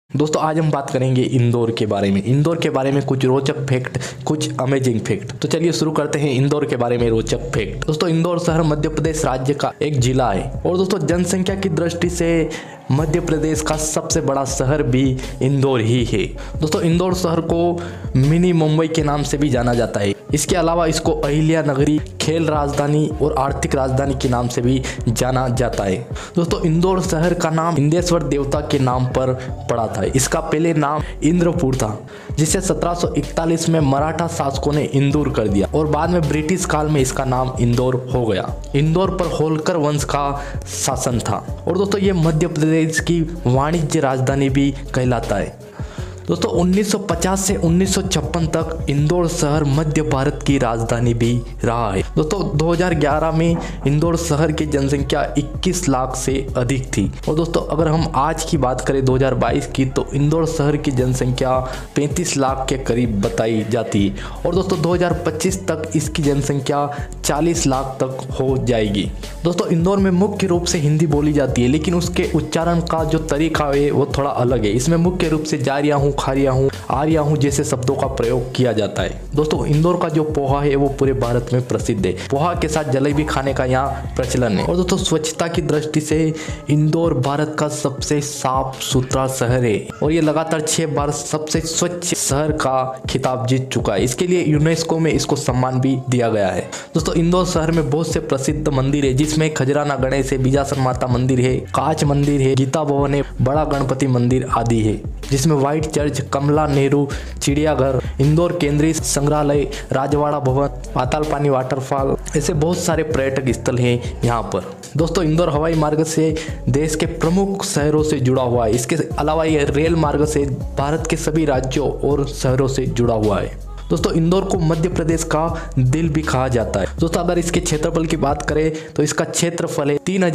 दोस्तों आज हम बात करेंगे इंदौर के बारे में। इंदौर के बारे में कुछ रोचक फैक्ट, कुछ अमेजिंग फैक्ट। तो चलिए शुरू करते हैं इंदौर के बारे में रोचक फैक्ट। दोस्तों इंदौर शहर मध्य प्रदेश राज्य का एक जिला है और दोस्तों जनसंख्या की दृष्टि से मध्य प्रदेश का सबसे बड़ा शहर भी इंदौर ही है। दोस्तों इंदौर शहर को मिनी मुंबई के नाम से भी जाना जाता है। इसके अलावा इसको अहिल्या नगरी, खेल राजधानी और आर्थिक राजधानी के नाम से भी जाना जाता है। दोस्तों इंदौर शहर का नाम इंदेश्वर देवता के नाम पर पड़ा था। इसका पहले नाम इंद्रपुर था, जिसे 1741 में मराठा शासकों ने इंदौर कर दिया और बाद में ब्रिटिश काल में इसका नाम इंदौर हो गया। इंदौर पर होलकर वंश का शासन था और दोस्तों ये मध्य प्रदेश की वाणिज्य राजधानी भी कहलाता है। दोस्तों 1950 से 1956 तक इंदौर शहर मध्य भारत की राजधानी भी रहा है। दोस्तों 2011 में इंदौर शहर की जनसंख्या 21 लाख से अधिक थी और दोस्तों अगर हम आज की बात करें 2022 की, तो इंदौर शहर की जनसंख्या 35 लाख के करीब बताई जाती है और दोस्तों 2025 तक इसकी जनसंख्या 40 लाख तक हो जाएगी। दोस्तों इंदौर में मुख्य रूप से हिंदी बोली जाती है, लेकिन उसके उच्चारण का जो तरीका है वो थोड़ा अलग है। इसमें मुख्य रूप से जा रहा हूँ, खा रहा हूँ, आ रहा हूँ जैसे शब्दों का प्रयोग किया जाता है। दोस्तों इंदौर का जो पोहा है वो पूरे भारत में प्रसिद्ध है। पोहा के साथ जलेबी खाने का यहाँ प्रचलन है और दोस्तों स्वच्छता की दृष्टि से इंदौर भारत का सबसे साफ सुथरा शहर है और ये लगातार 6 बार सबसे स्वच्छ शहर का खिताब जीत चुका है। इसके लिए यूनेस्को में इसको सम्मान भी दिया गया है। दोस्तों इंदौर शहर में बहुत से प्रसिद्ध मंदिर है, जिसमें खजराना गणेश है, बीजासन माता मंदिर है, कांच मंदिर है, गीता भवन है, बड़ा गणपति मंदिर आदि है, जिसमें व्हाइट चर्च, कमला नेहरू चिड़ियाघर, इंदौर केंद्रीय संग्रहालय, राजवाड़ा भवन, पाताल पानी वाटरफॉल, ऐसे बहुत सारे पर्यटक स्थल हैं यहाँ पर। दोस्तों इंदौर हवाई मार्ग से देश के प्रमुख शहरों से जुड़ा हुआ है। इसके अलावा ये रेल मार्ग से भारत के सभी राज्यों और शहरों से जुड़ा हुआ है। दोस्तों इंदौर को मध्य प्रदेश का दिल भी कहा जाता है। दोस्तों अगर इसके क्षेत्रफल की बात करें तो इसका क्षेत्रफल है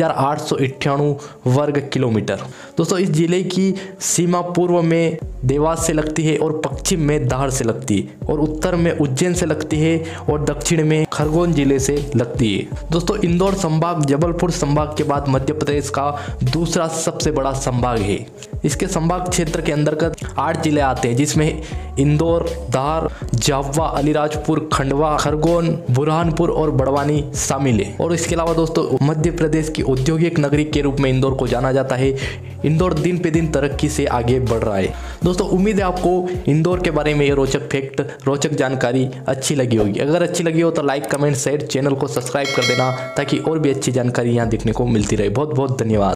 3898 वर्ग किलोमीटर। दोस्तों इस जिले की सीमा पूर्व में देवास से लगती है और पश्चिम में धार से लगती है और उत्तर में उज्जैन से लगती है और दक्षिण में खरगोन जिले से लगती है। दोस्तों इंदौर संभाग जबलपुर संभाग के बाद मध्य प्रदेश का दूसरा सबसे बड़ा संभाग है। इसके संभाग क्षेत्र के अंतर्गत 8 जिले आते हैं, जिसमें इंदौर, धार, जावा, अलीराजपुर, खंडवा, खरगोन, बुरहानपुर और बड़वानी शामिल है। और इसके अलावा दोस्तों मध्य प्रदेश की औद्योगिक नगरी के रूप में इंदौर को जाना जाता है। इंदौर दिन पे दिन तरक्की से आगे बढ़ रहा है। दोस्तों उम्मीद है आपको इंदौर के बारे में ये रोचक फैक्ट, रोचक जानकारी अच्छी लगी होगी। अगर अच्छी लगी हो तो लाइक, कमेंट, शेयर, चैनल को सब्सक्राइब कर देना, ताकि और भी अच्छी जानकारी यहाँ देखने को मिलती रहे। बहुत बहुत धन्यवाद।